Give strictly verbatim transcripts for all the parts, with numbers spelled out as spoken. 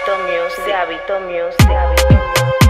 Gabito Music, Gabito Music, Gabito Music.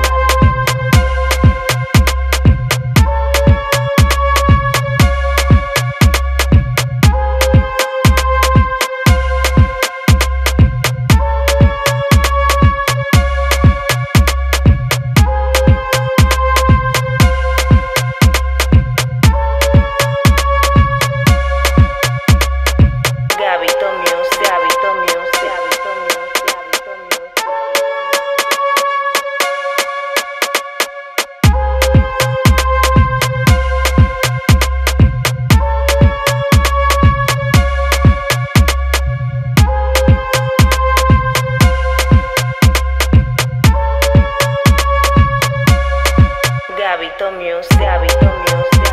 Gabito Music, Gabito Music,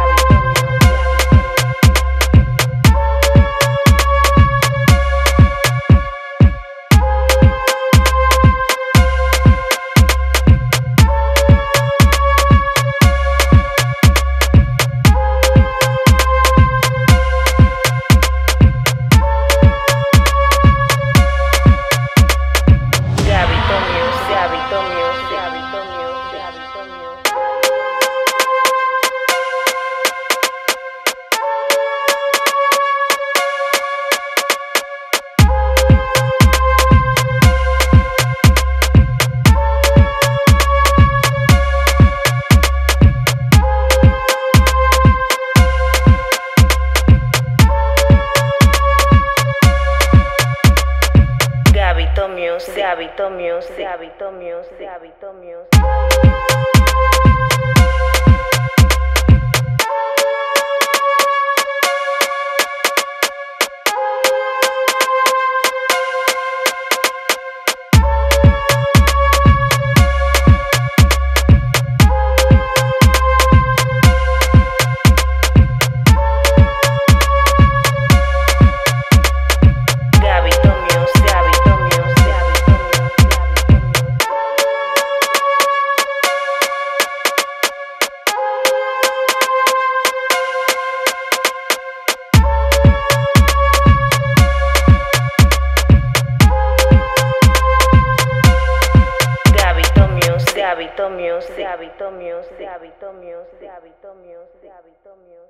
Gabito Music, Gabito Music, Gabito Music, Gabito Music. Gabito Music, Gabito Music, Gabito Music, Gabito Music. Gabito Music, Gabito Music, Gabito Music, Gabito Music, Gabito Music.